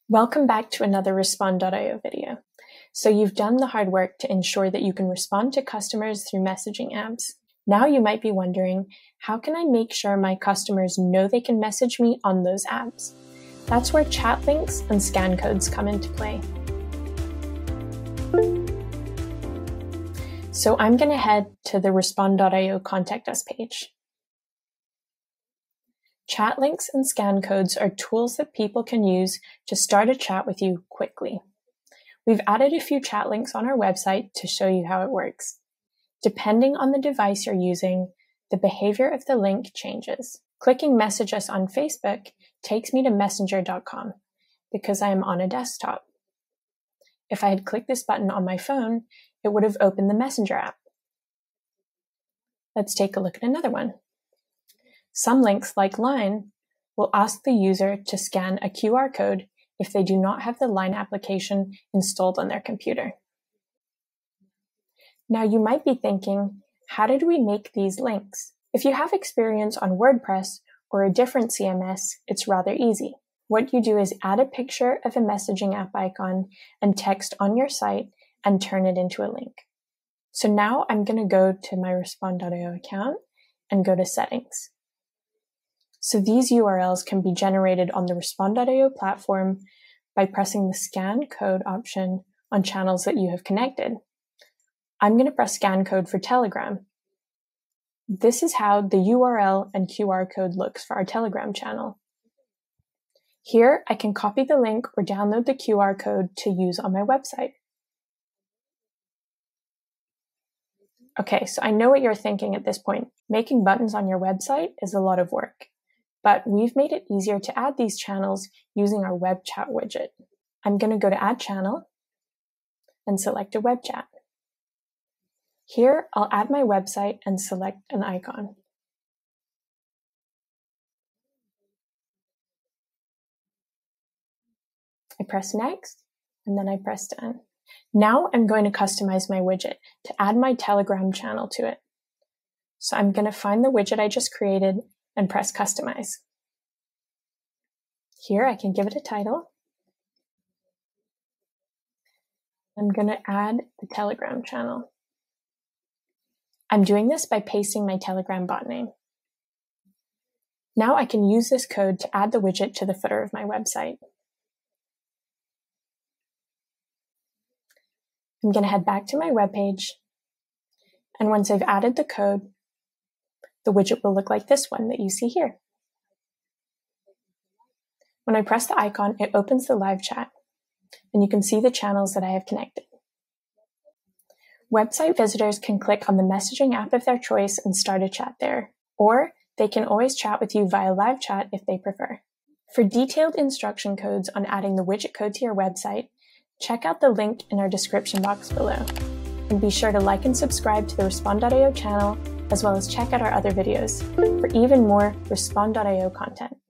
Welcome back to another Respond.io video. So you've done the hard work to ensure that you can respond to customers through messaging apps. Now you might be wondering, how can I make sure my customers know they can message me on those apps? That's where chat links and scan codes come into play. So I'm going to head to the Respond.io Contact Us page. Chat links and scan codes are tools that people can use to start a chat with you quickly. We've added a few chat links on our website to show you how it works. Depending on the device you're using, the behavior of the link changes. Clicking Message Us on Facebook takes me to messenger.com because I am on a desktop. If I had clicked this button on my phone, it would have opened the Messenger app. Let's take a look at another one. Some links, like Line, will ask the user to scan a QR code if they do not have the Line application installed on their computer. Now you might be thinking, how did we make these links? If you have experience on WordPress or a different CMS, it's rather easy. What you do is add a picture of a messaging app icon and text on your site and turn it into a link. So now I'm going to go to my Respond.io account and go to Settings. So these URLs can be generated on the Respond.io platform by pressing the Scan Code option on channels that you have connected. I'm going to press Scan Code for Telegram. This is how the URL and QR code looks for our Telegram channel. Here, I can copy the link or download the QR code to use on my website. Okay, so I know what you're thinking at this point. Making buttons on your website is a lot of work. But we've made it easier to add these channels using our Webchat widget. I'm going to go to Add Channel and select a Webchat. Here, I'll add my website and select an icon. I press Next, and then I press Done. Now I'm going to customize my widget to add my Telegram channel to it. So I'm going to find the widget I just created and press Customize. Here I can give it a title. I'm going to add the Telegram channel. I'm doing this by pasting my Telegram bot name. Now I can use this code to add the widget to the footer of my website. I'm going to head back to my web page, and once I've added the code, the widget will look like this one that you see here. When I press the icon, it opens the live chat, and you can see the channels that I have connected. Website visitors can click on the messaging app of their choice and start a chat there, or they can always chat with you via live chat if they prefer. For detailed instruction codes on adding the widget code to your website, check out the link in our description box below. And be sure to like and subscribe to the Respond.io channel, as well as check out our other videos for even more Respond.io content.